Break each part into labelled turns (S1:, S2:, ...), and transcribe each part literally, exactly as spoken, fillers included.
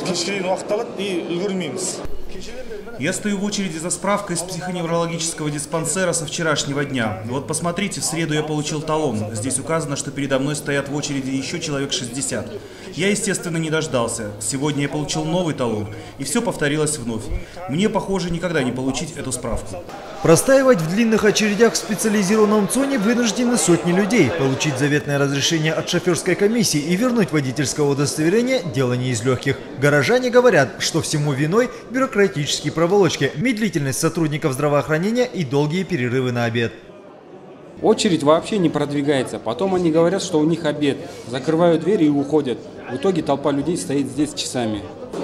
S1: Я стою в очереди за справкой из психоневрологического диспансера со вчерашнего дня. Вот посмотрите, в среду я получил талон. Здесь указано, что передо мной стоят в очереди еще человек шестьдесят. Я, естественно, не дождался. Сегодня я получил новый талон, и все повторилось вновь. Мне, похоже, никогда не получить эту справку.
S2: Простаивать в длинных очередях в специализированном ЦОНе вынуждены сотни людей. Получить заветное разрешение от шоферской комиссии и вернуть водительское удостоверение – дело не из легких. Горожане говорят, что всему виной бюрократические проволочки, медлительность сотрудников здравоохранения и долгие перерывы на обед.
S3: Очередь вообще не продвигается. Потом они говорят, что у них обед. Закрывают двери и уходят. В итоге толпа людей стоит здесь часами.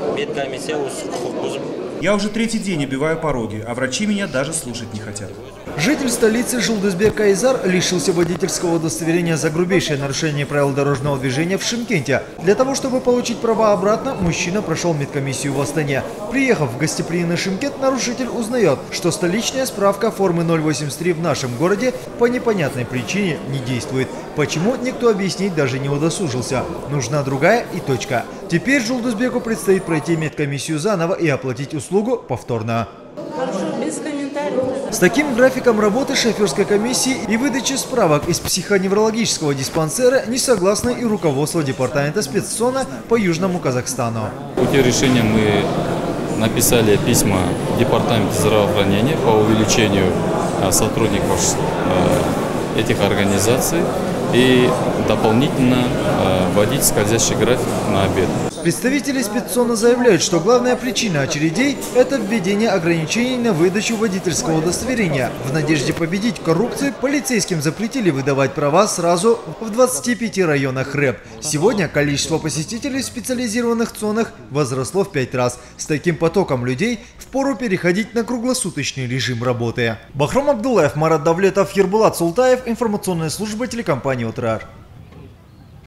S1: Я уже третий день обиваю пороги, а врачи меня даже слушать не хотят.
S2: Житель столицы Жулдызбек Айзар лишился водительского удостоверения за грубейшее нарушение правил дорожного движения в Шымкенте. Для того, чтобы получить права обратно, мужчина прошел медкомиссию в Астане. Приехав в гостеприимный Шымкент, нарушитель узнает, что столичная справка формы ноль восемьдесят три в нашем городе по непонятной причине не действует. Почему, никто объяснить даже не удосужился. Нужна другая и точка. Теперь Жулдызбеку предстоит пройти медкомиссию заново и оплатить услугу повторно.
S4: Без комментариев.
S2: С таким графиком работы шоферской комиссии и выдачи справок из психоневрологического диспансера не согласно и руководство департамента спецсона по Южному Казахстану.
S5: В пути решения мы написали письма в департамент здравоохранения по увеличению сотрудников этих организаций и дополнительно вводить скользящий график на обед.
S2: Представители спецсона заявляют, что главная причина очередей – это введение ограничений на выдачу водительского удостоверения. В надежде победить коррупцию полицейским запретили выдавать права сразу в двадцати пяти районах РЭП. Сегодня количество посетителей в специализированных цонах возросло в пять раз. С таким потоком людей впору переходить на круглосуточный режим работы. Бахром Абдуллаев, Марат Давлетов, Ербулат Султаев, информационная служба телекомпании «Отрар».